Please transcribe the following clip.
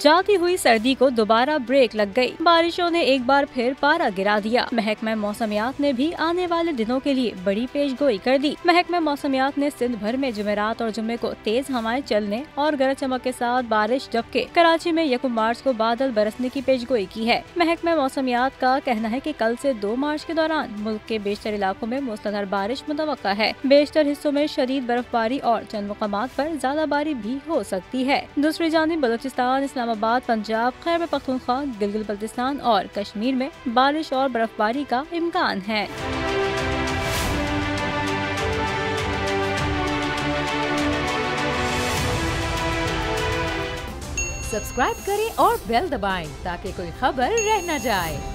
जाती हुई सर्दी को दोबारा ब्रेक लग गई। बारिशों ने एक बार फिर पारा गिरा दिया। महकमा मौसमियात ने भी आने वाले दिनों के लिए बड़ी पेशगोई कर दी। महकमा मौसमियात ने सिंध भर में जुमेरात और जुम्मे को तेज हवाएं चलने और गरज चमक के साथ बारिश, जबकि कराची में 1 मार्च को बादल बरसने की पेशगोई की है। महकमा मौसमियात का कहना है कि कल से 2 मार्च के दौरान मुल्क के बेशतर इलाकों में मूसलाधार बारिश मुतवक्का है। बेशतर हिस्सों में शदीद बर्फबारी और चंद मकामात पर ज्यादा बारिश भी हो सकती है। दूसरी जानिब बलूचिस्तान, इस्लामाबाद, पंजाब, खैबर पख्तूनख्वा, गिलगित बल्तिस्तान और कश्मीर में बारिश और बर्फबारी का इम्कान है। सब्सक्राइब करें और बेल दबाएं ताकि कोई खबर रह न जाए।